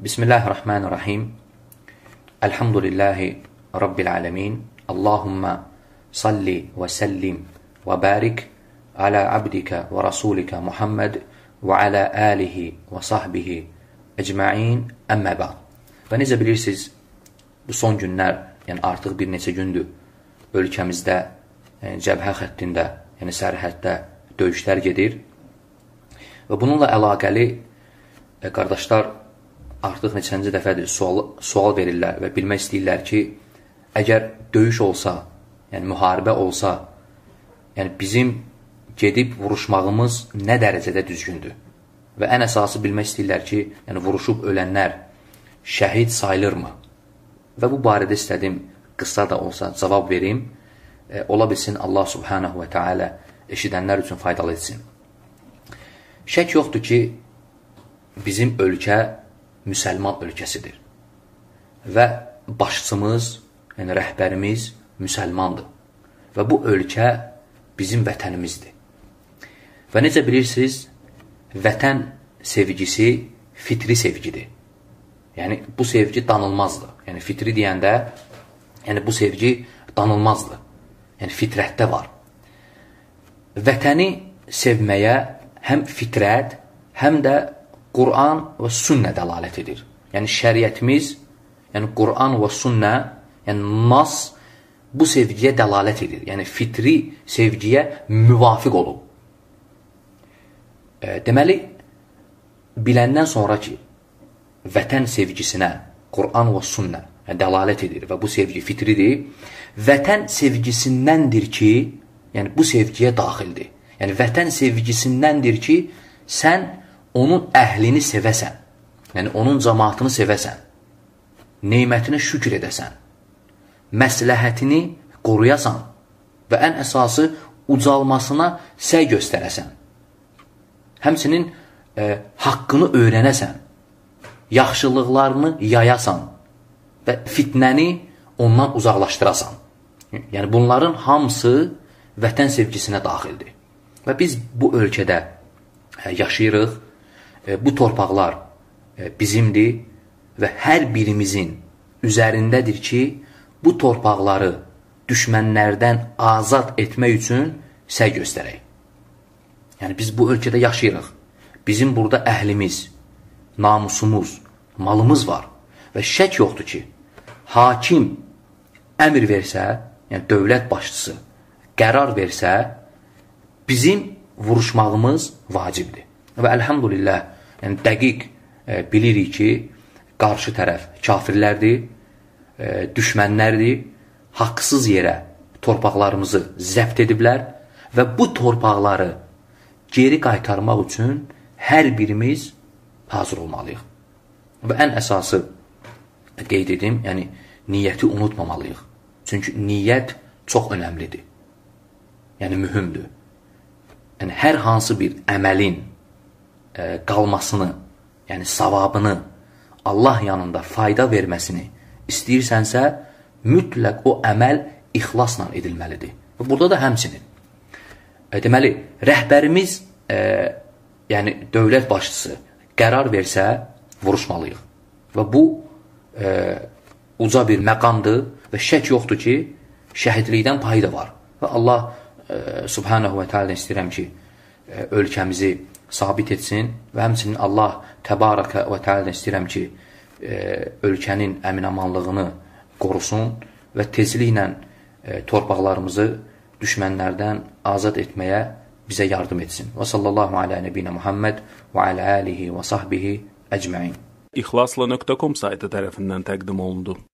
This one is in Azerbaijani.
Bismillahirrahmanirrahim. Elhamdülillahi Rabbil alemin. Allahumma salli və səllim və barik ala abdika və rasulika Muhammed və ala alihi və sahbihi ecmain əmmə ba'd. Və necə bilirsiniz, bu son günlər, yəni artıq bir neçə gündür ölkəmizdə, cəbhə xəttində, yəni sərhəddə döyüşlər gedir. Və bununla əlaqəli qardaşlar artıq neçənci dəfədir sual verirlər və bilmək istəyirlər ki, əgər döyüş olsa, yəni müharibə olsa, yəni bizim gedib vuruşmağımız nə dərəcədə düzgündür? Və ən əsası bilmək istəyirlər ki, yəni vuruşub ölənlər şəhid sayılırmı? Və bu barədə istədim qısa da olsa cavab verim. Ola bilsin Allah subhanahu və teala eşidənlər üçün faydalı etsin. Şək yoxdur ki, bizim ölkə müsəlman ölkəsidir. Və başçımız, yəni rəhbərimiz müsəlmandır. Və bu ölkə bizim vətənimizdir. Və necə bilirsiniz, vətən sevgisi fitri sevgidir. Yəni, bu sevgi danılmazdır. Yəni, fitri deyəndə, yəni bu sevgi danılmazdır. Yəni, fitrətdə var. Vətəni sevməyə həm fitrət, həm də Qur'an və sünnə dəlalət edir. Yəni, şəriətimiz, yəni Qur'an və sünnə, yəni nas bu sevgiyə dəlalət edir. Yəni, fitri sevgiyə müvafiq olub. Deməli, biləndən sonra ki, vətən sevgisinə Qur'an və sünnə dəlalət edir və bu sevgi fitridir, vətən sevgisindəndir ki, yəni bu sevgiyə daxildir. Yəni, vətən sevgisindəndir ki, sən onun əhlini sevəsən, yəni onun cəmaatını sevəsən, nemətinə şükür edəsən, məsləhətini qoruyasan və ən əsası ucalmasına səy göstərəsən. Həmçinin haqqını öyrənəsən, yaxşılıqlarını yayasan və fitnəni ondan uzaqlaşdırasan. Yəni, bunların hamısı vətən sevgisinə daxildir. Və biz bu ölkədə yaşayırıq, bu torpaqlar bizimdir və hər birimizin üzərindədir ki, bu torpaqları düşmənlərdən azad etmək üçün səy göstərək. Yəni, biz bu ölkədə yaşayırıq. Bizim burada əhlimiz, namusumuz, malımız var. Və şək yoxdur ki, hakim əmr versə, yəni dövlət başçısı qərar versə, bizim vuruşmağımız vacibdir. Və əlhamdülillah, yəni dəqiq bilirik ki, qarşı tərəf kafirlərdir, düşmənlərdir, haqsız yerə torpaqlarımızı zəbt ediblər və bu torpaqları geri qaytarmaq üçün hər birimiz hazır olmalıyıq. Və ən əsası qeyd edim, yəni niyyəti unutmamalıyıq. Çünki niyyət çox önəmlidir. Yəni mühümdür. Yəni hər hansı bir əməlin qalmasını, yəni savabını, Allah yanında fayda verməsini istəyirsənsə, mütləq o əməl ixlasla edilməlidir. Və burada da həmçinin. Deməli, rəhbərimiz, yəni dövlət başçısı qərar versə, vuruşmalıyıq. Və bu, uca bir məqamdır və şək yoxdur ki, şəhidlikdən payı da var. Və Allah subhanahu və teala'dan istəyirəm ki, ölkəmizi sabit etsin və həmçinin Allah təbarəkə və teala'dan istəyirəm ki, ölkənin əmin-amanlığını qorusun və tezliklə torpaqlarımızı düşmənlərdən azad etməyə bizə yardım etsin. Və sallallahu alə nəbinə Muhammed və alə alihi və sahbihi əcməin. İxlasla.com saytı tərəfindən təqdim olundu.